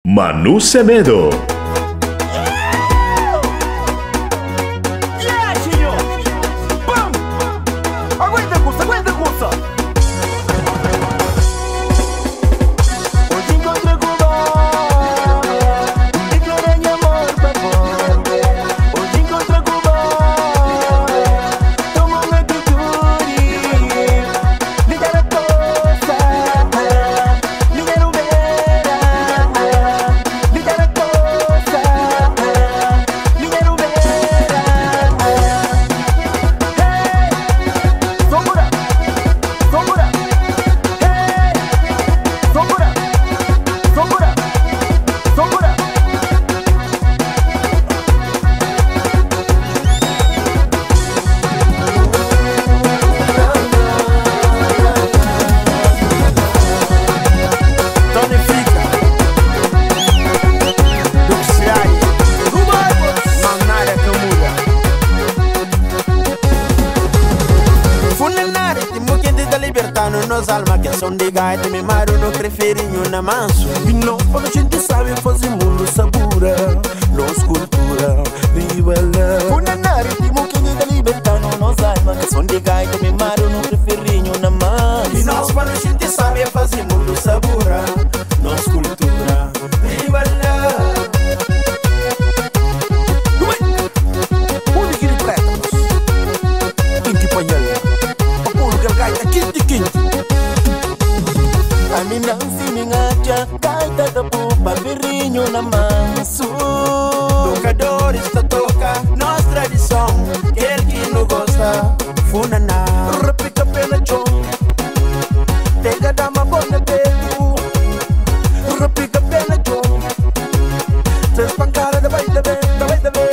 Manu Semedo. Nos alma que são de gaita, me maro no preferinho na manso. E não, quando a gente sabe fazer mundo sabura, nos cultura, viva lá. Funanari, timo que da libertano, nos alma que são de gaita, me maro no preferinho na manso. E nós, quando a gente sabe fazer mundo sabura, nos cultura, viva lá. Onde que ele preta? Tem que panhar. O pulo que ele gaita, quinte. A mim não se me engaja, gaita da pupa, virinho na manso. Tocadores da toca, nossa tradição, quer que não gosta, funaná. Repica pela chão, pega dama bona pego. Repica pela chão, três pancadas da baita bem, da baita bem.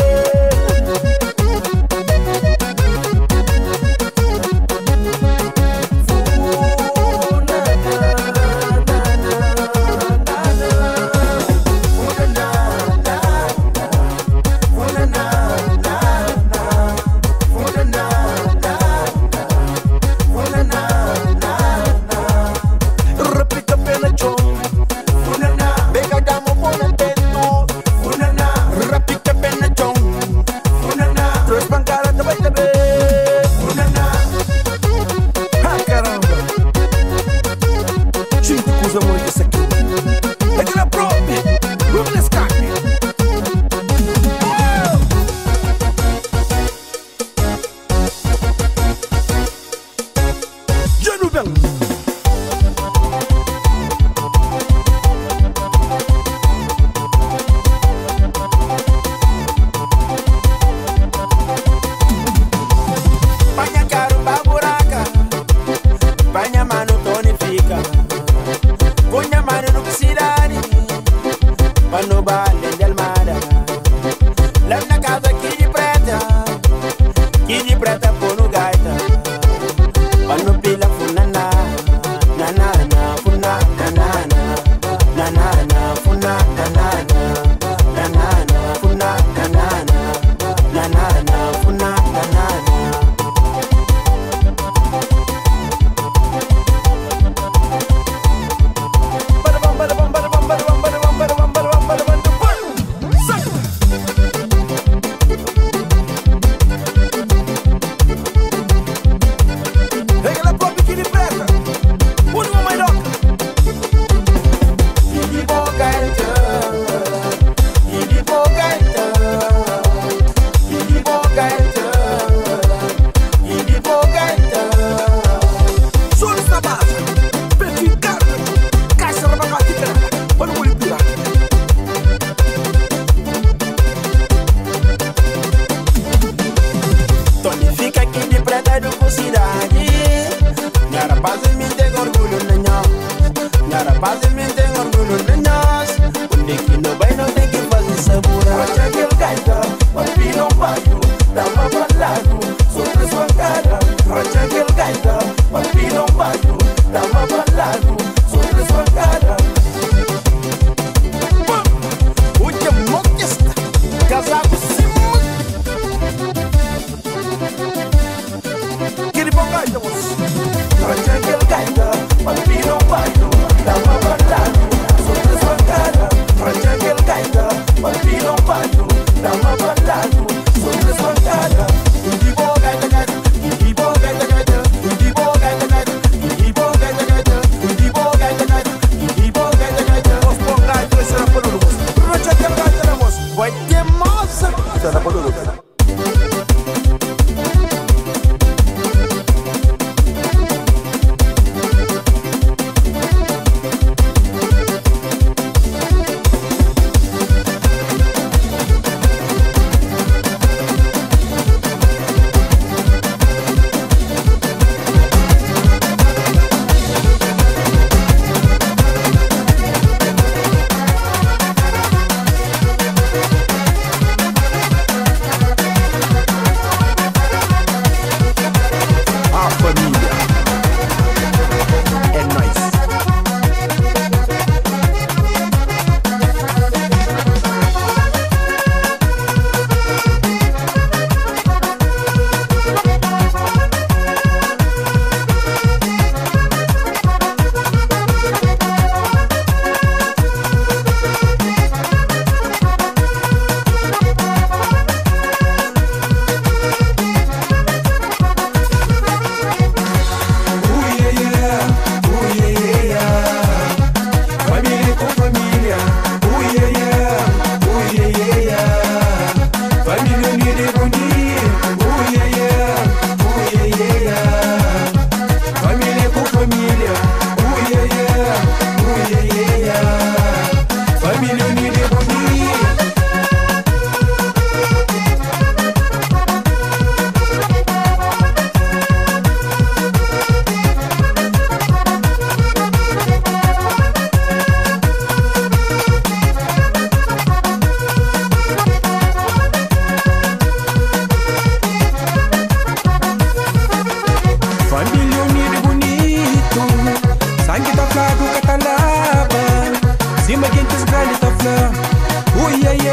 quentes grandes da flor. Ui, ai,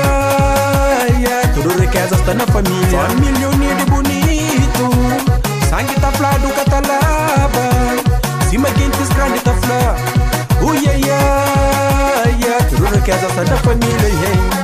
ai, ai. Tudo riqueza está na família. Só milhões de bonito. Sangue tá flado, catalaba. Cima quentes grandes da flor. Ui, ai, ai, ai. Tudo riqueza está na família, hey.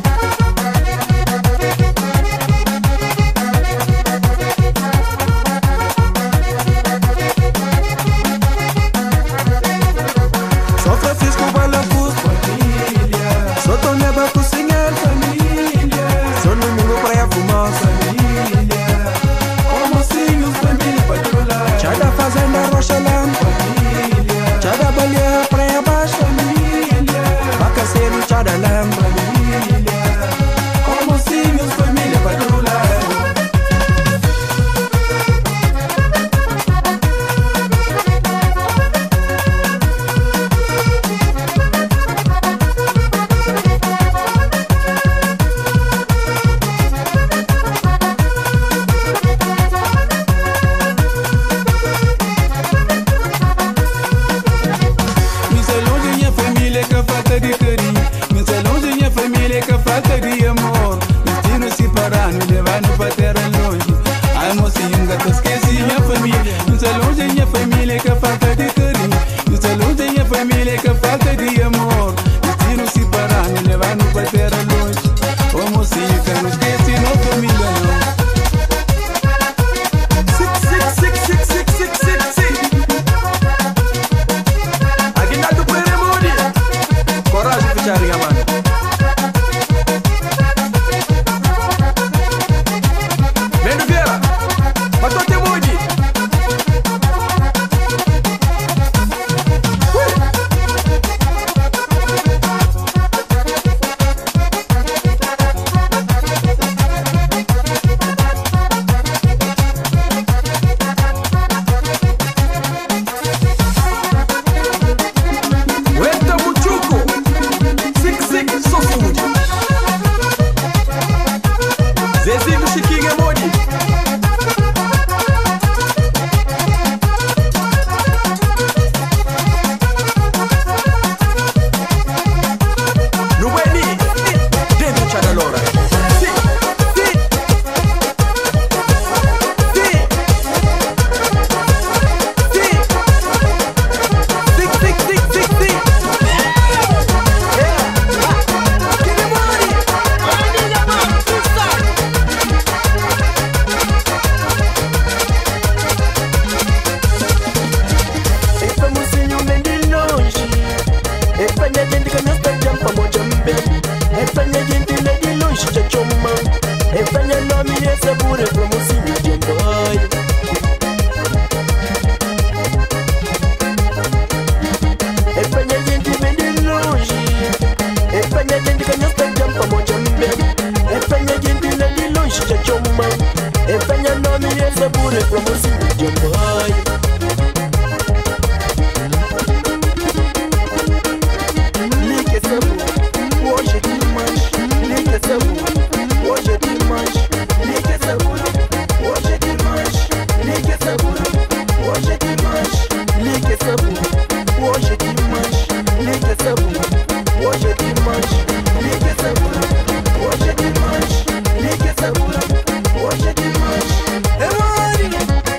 Hoje é demais.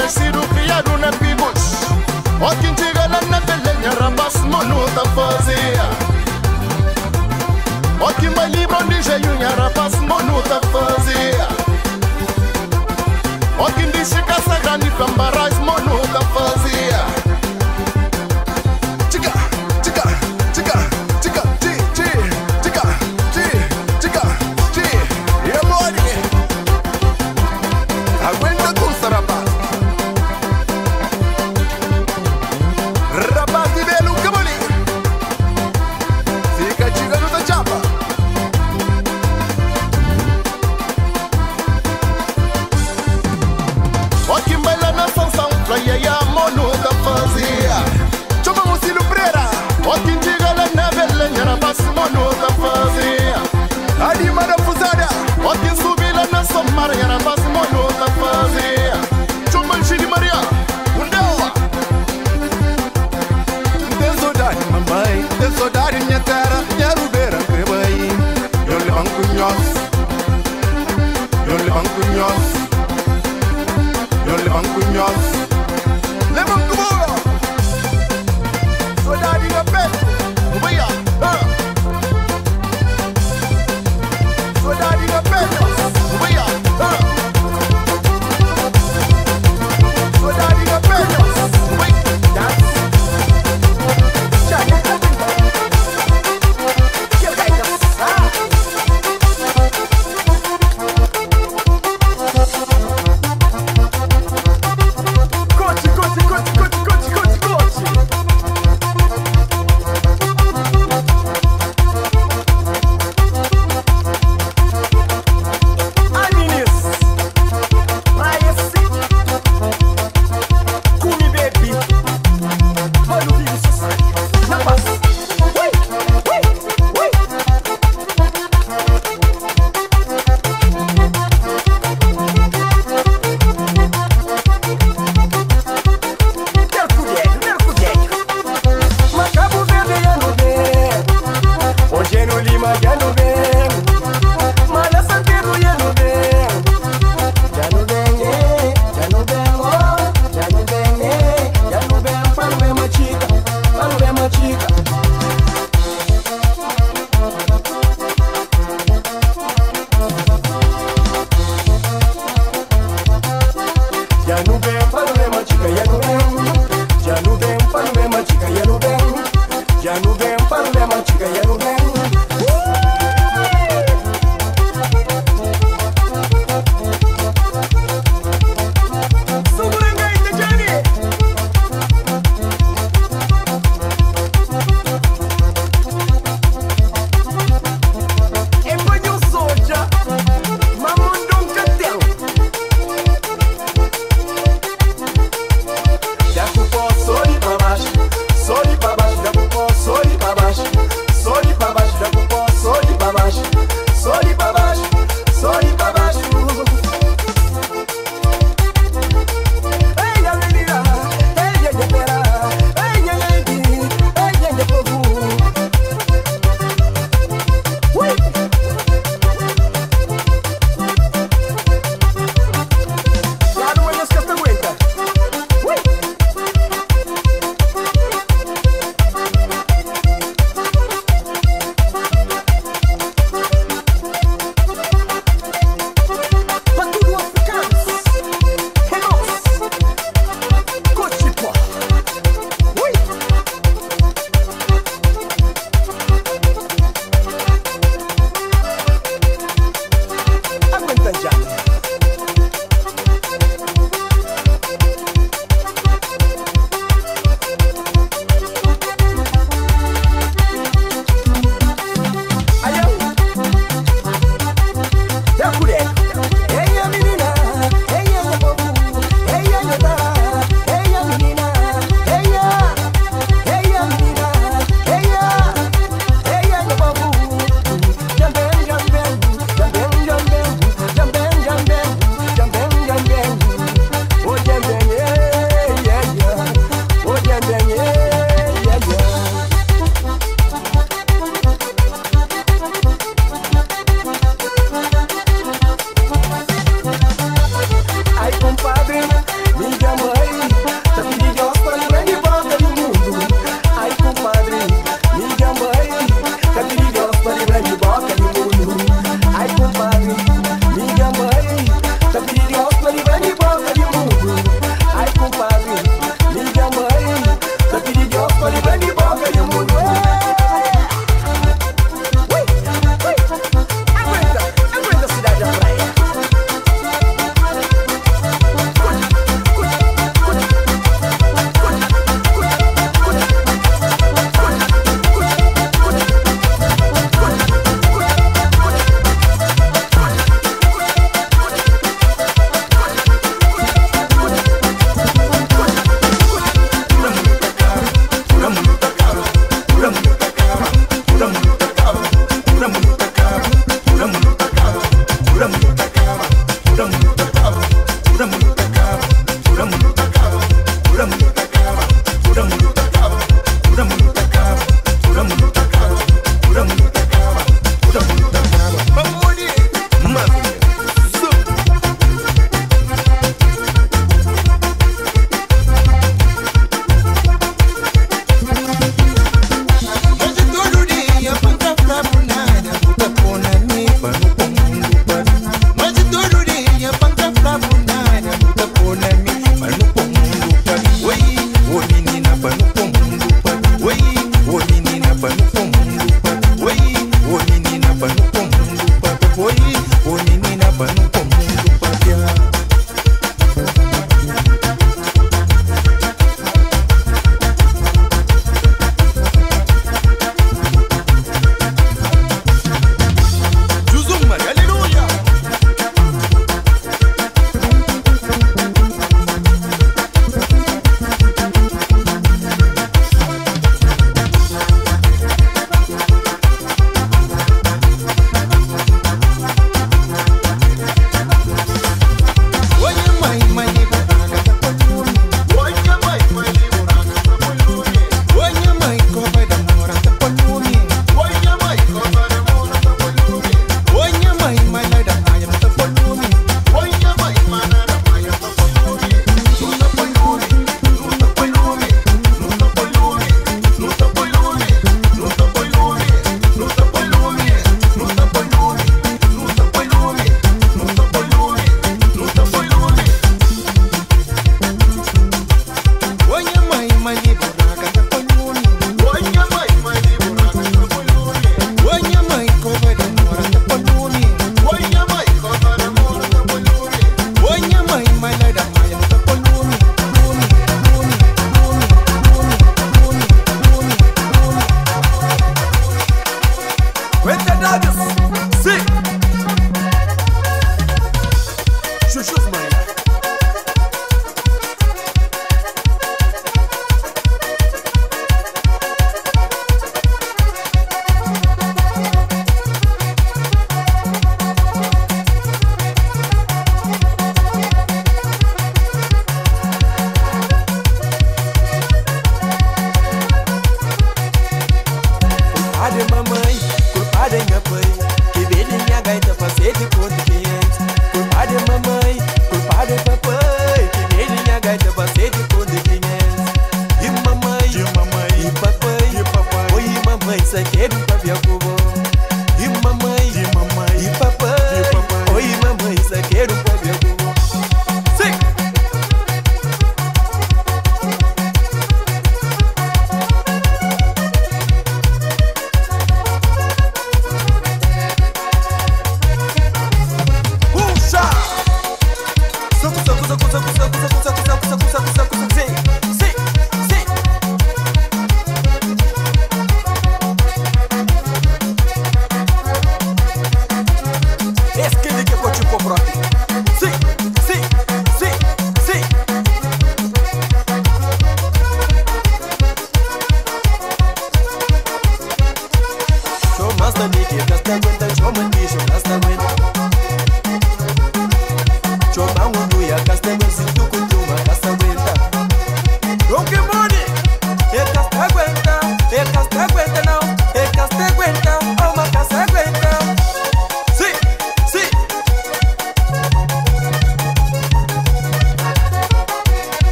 nascido, criado na Pibos. Ó quem chega lá na Belenha, rapaz, mano, tá fazia. Ó quem vai livre onde já unha, rapaz, mano, tá fazia. Ó quem diz que casa grande, cambarais, mano, tá fazia. Chica, chica, chica, chica, chi, chi, chica, chi, chica, chi. E amore, aguenta custa, rapaz. Rapaz de belo caboli, fica chegando da chapa. Ó quem baila na Sansão, praia e a mano da fazia. Chama o Cílio Pereira, ó quem chega lá na Belenha, rapaz, mano da fazia. Anima da Fusada, ó quem subi lá na Somaria, rapaz, mano da fazia. Chama o Gini Maria, Undewa. Tem saudade, mamãe, tem saudade, minha terra, minha rubeira, crebai. Eu levanto nós, eu levanto nós, eu levanto nós. Levanto bola, saudade na peito, ubeia, saudade na peito, ubeia, saudade na peito, ubeia.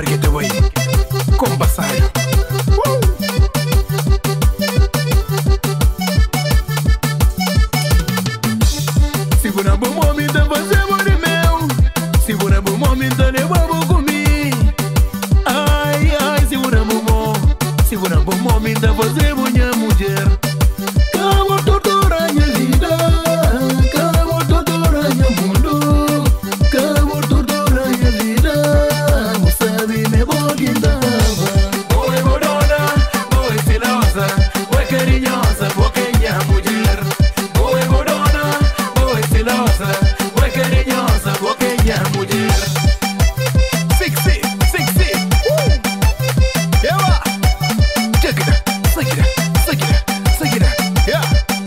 Bargueta Way, com Bassalho. Segura bom momento, você mora meu. Segura bom momento, leva bom comigo. Ai, ai, segura bom momento, você minha mulher. Acabou toda a minha vida, acabou toda a minha mundo, acabou toda a minha vida. Você sabe me vou guindava. Oi, morona, oi, estilosa, oi, carinhosa, boquinha mulher. Oi, morona, oi, estilosa, oi, carinhosa, boquinha mulher. Sexy, sexy, yeah. Check it out, check it out, check it out, check it out, yeah.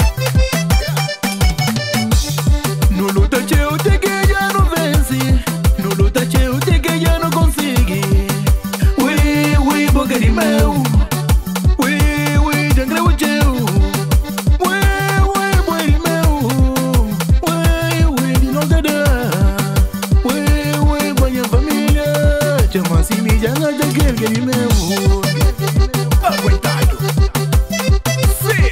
No luta eu te que já não vence, no luta eu te que já não consegui. Ui, ui, boca de meu, ui, ui, jangra o teu, ui, ui, boi de meu, ui, ui, de não te dá, ui, ui, banha família, chama assim me janga de aquele de meu. Aguentado. Sim.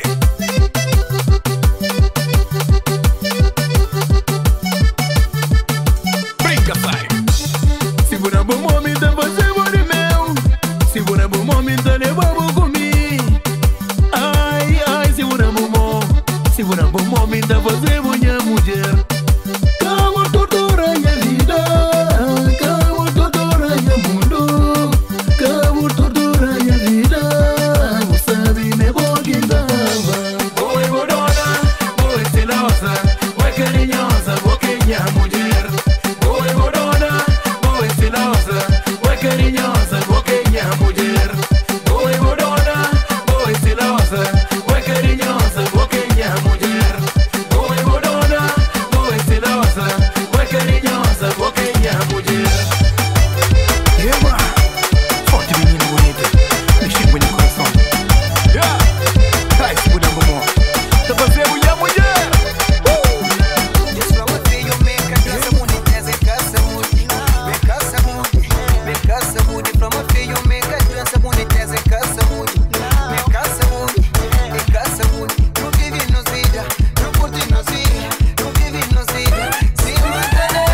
Brinca, pai. Segura bom momento, você mora meu. Segura bom momento, leva bom comigo. Ai, ai, segura bom momento, você minha mulher. Acabou toda a minha vida, acabou toda a minha mundo, acabou toda a minha vida. Você sabe me vou guindava. Oi, morona, oi, estilosa, oi, carinhosa, boquinha mulher. Oi, morona, oi, estilosa, oi, carinhosa, boquinha mulher. Oi, morona, oi, estilosa, oi, carinhosa, boquinha mulher. Oi, morona, oi, estilosa, oi, carinhosa, boquinha mulher. Ema, forte menina bonita, me chegou no coração. Yeah, traz segura bom, tá você mulher, mulher. Just from a day you make a dress a moody, there's a cuss a moody, because a moody, from a day you make a dress a moody, there's a cuss a moody, because a moody, no giving no vida, no putting no vida, no giving no vida, see matana,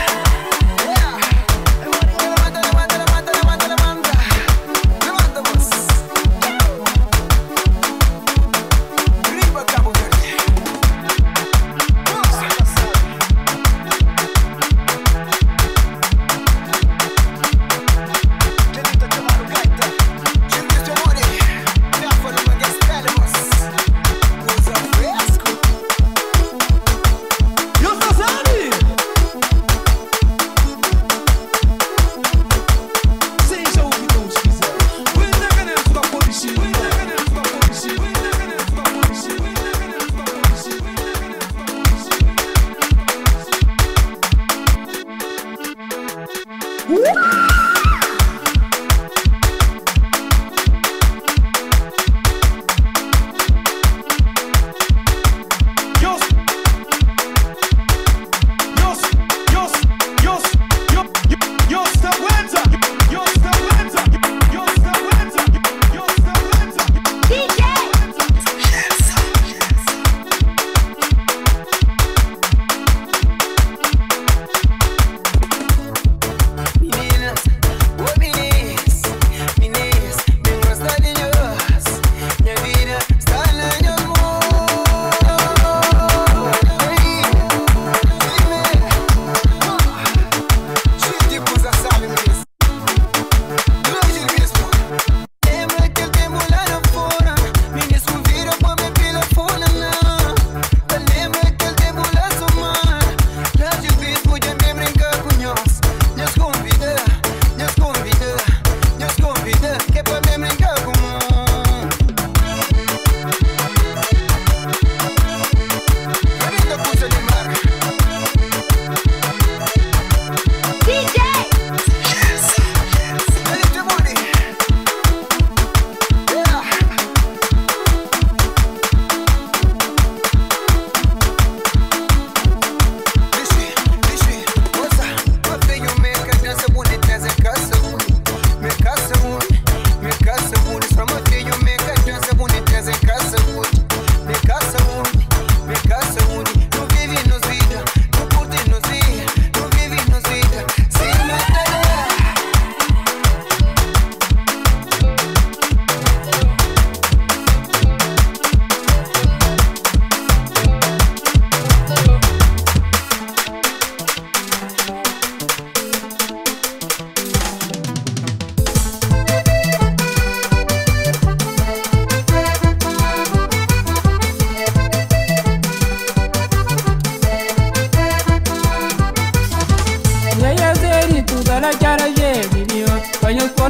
levanta vos, gripa Cabo Verde. Seja o que Deus quiser. O independente da polícia. O independente da polícia. O independente da polícia. O independente da polícia. O independente da polícia. Meninas,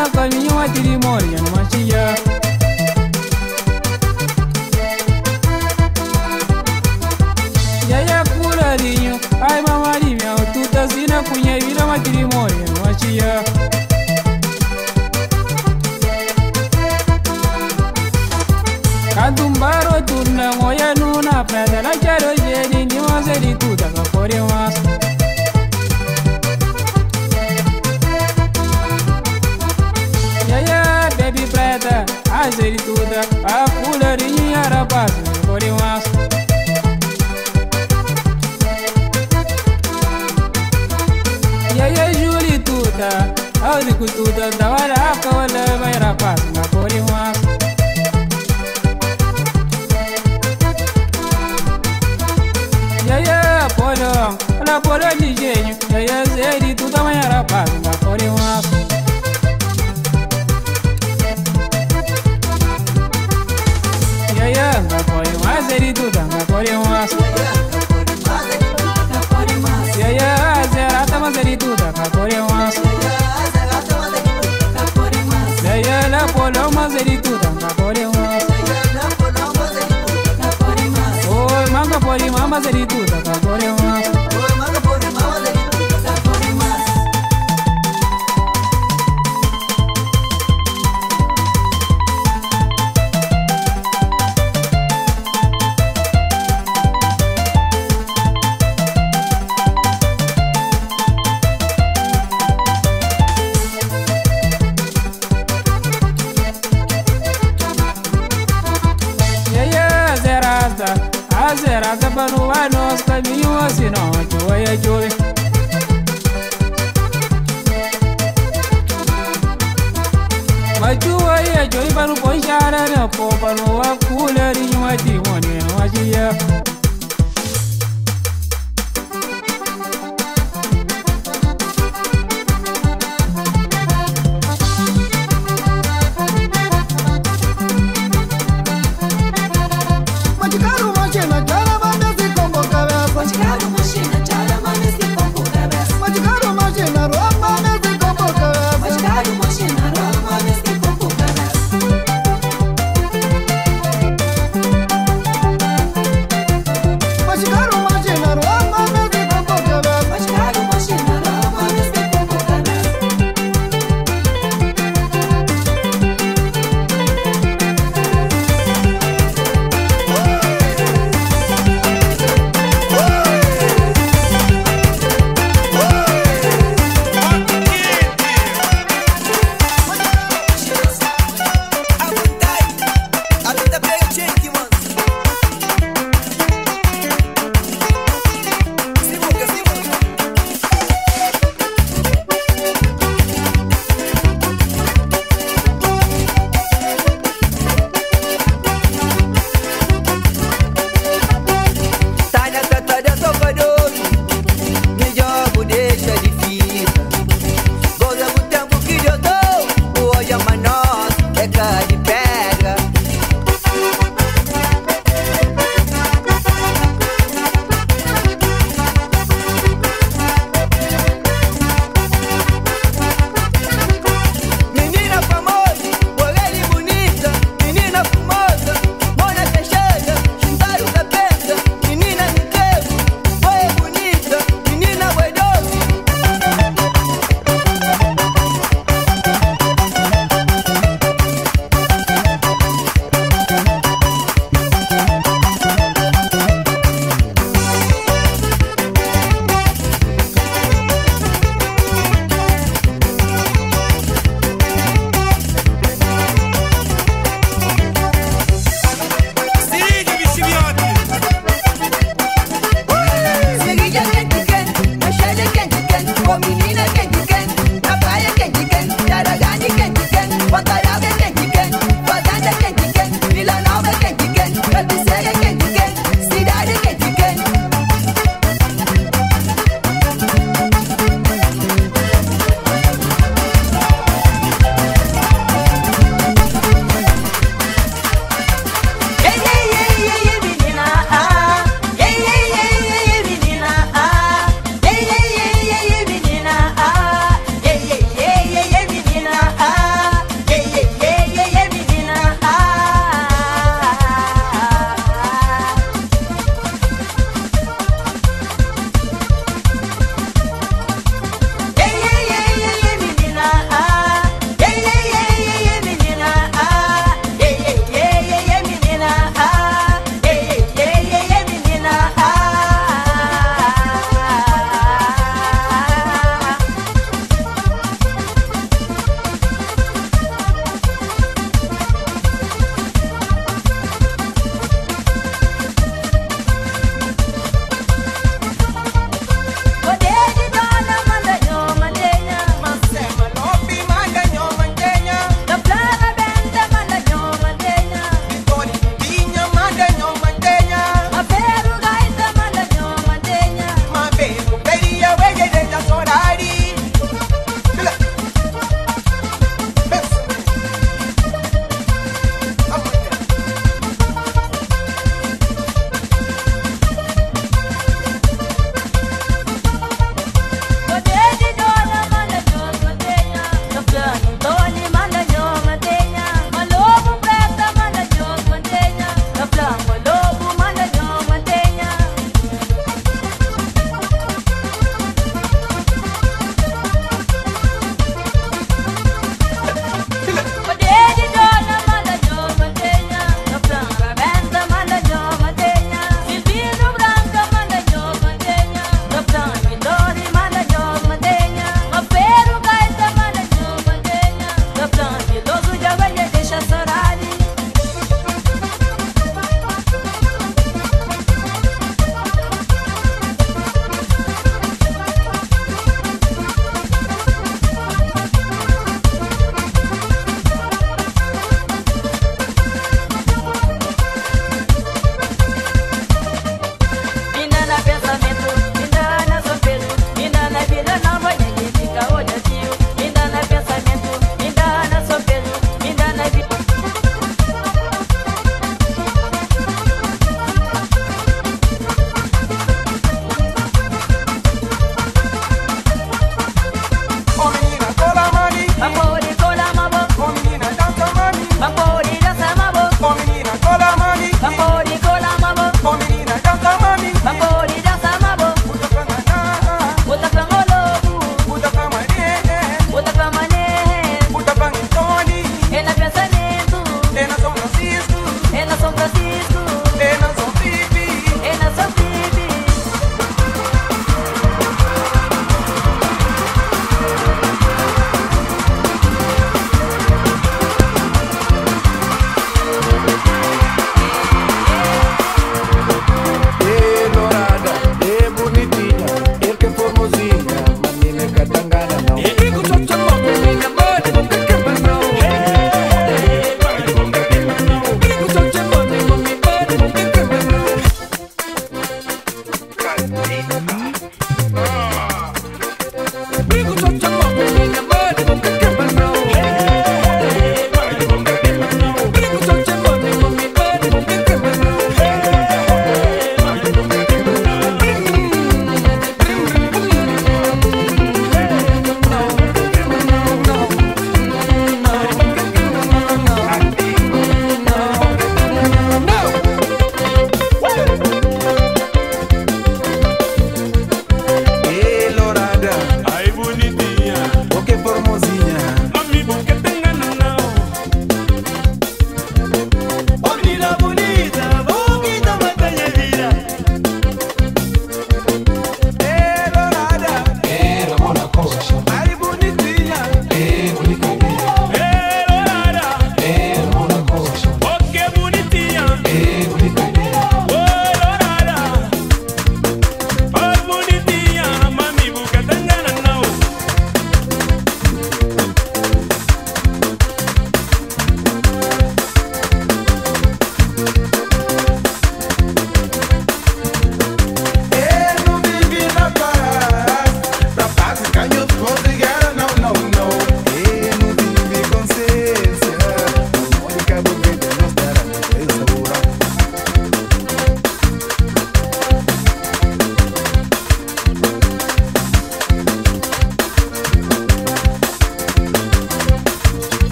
na caminho a tirimória no machia. Yaya cularinho, ai mamarinha, tu tá sina cunha vira uma tirimória no machia. Cantumbaro turna moya nuna prada la charo jeni ni waseri tuda ka kore mas. Yaya baby prada azeri tuda a cularinho yara pas kore mas. Yaya juli tuda audi kutuda dawara kawala bayra pas na kore mas. Yaya polo, la polo ligeño, yaya zeri tu tamaya rapaz, la kore mas. Yaya la kore mas zeri tu la kore mas. Yaya zera tama zeri tu la kore mas. Yaya la polo mas zeri tu la kore mas. Manga pori mama zeri tu ta kore mas. Oi manga pori mama zeri tu ta kore mas. Yaya zerasta azera kabanu wanos caminho assim não joia joia. Majua ia joia para o ponchara na popa no aculerinho a timone no agia.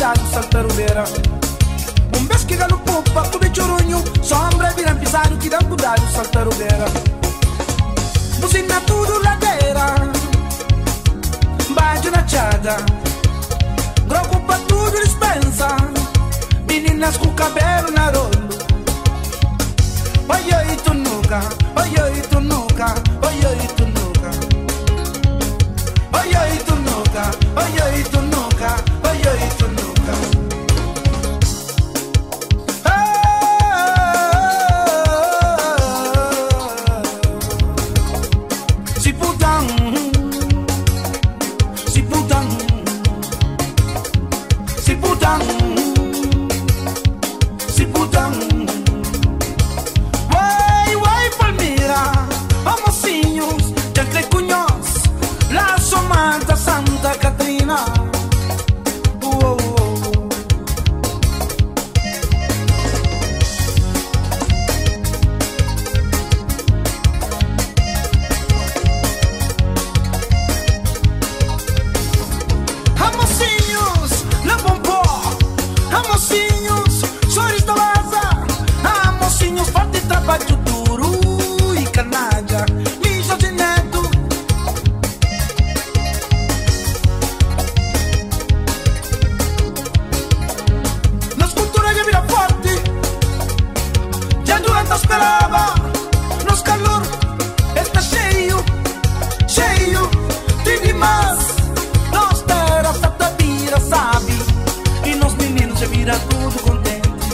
cuidado, saltarubeira. Beijo que galo pupa, cube churunho. Sombra viram pisado, que dão cuidado, saltarubeira. Buzina tudo ladeira, bate na chada. Groco pra tudo dispensa. Meninas com cabelo na rolo. Oi, oi, tu nunca. Oi, oi, tu nunca. Oi, oi, tu nunca. Oi, oi, tu nunca. Oi, oi, tu nunca. Oi, oi, tu nunca. Si putan, si putan, si putan, si putan. Uai, uai, Palmira, mocinhos, já que conhece lá somanta Santa Catarina. Trabalho duro e canalha, lixo de neto. Nas culturas de vida forte, já durante esperava. Nos calor está cheio, cheio de demais. Nós terra esta vira, sabe? E nos meninos já vira tudo contente.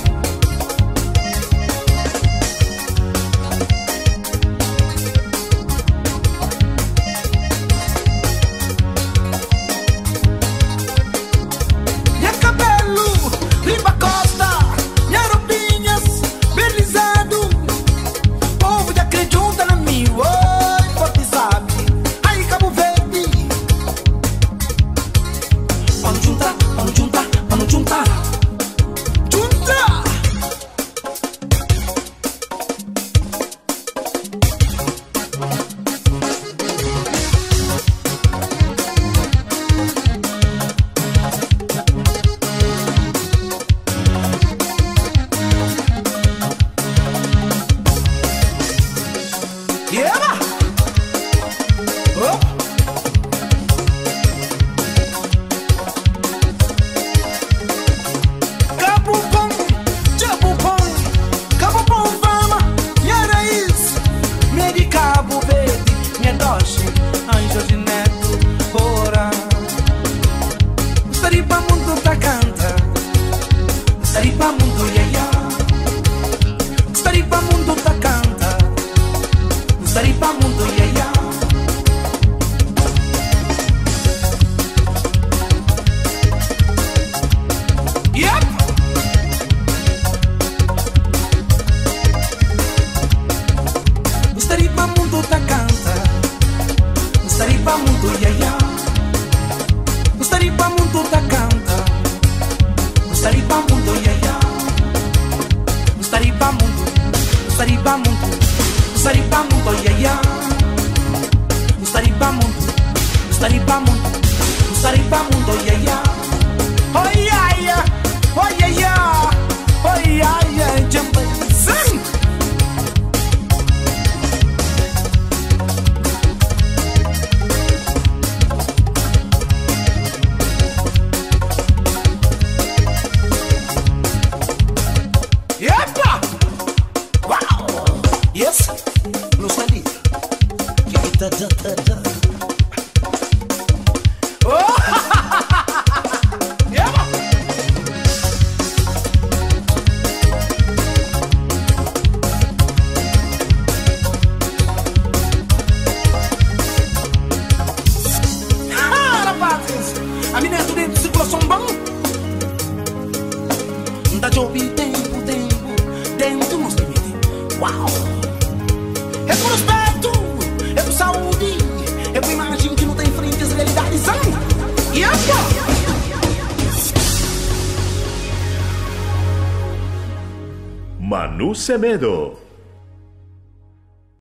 A mina é tudo dentro de circulação bom. Da job tempo, dentro nos limites. Uau! É por respeito, é por saúde, é por imagem que não tem frente às realidades. E Manu Semedo.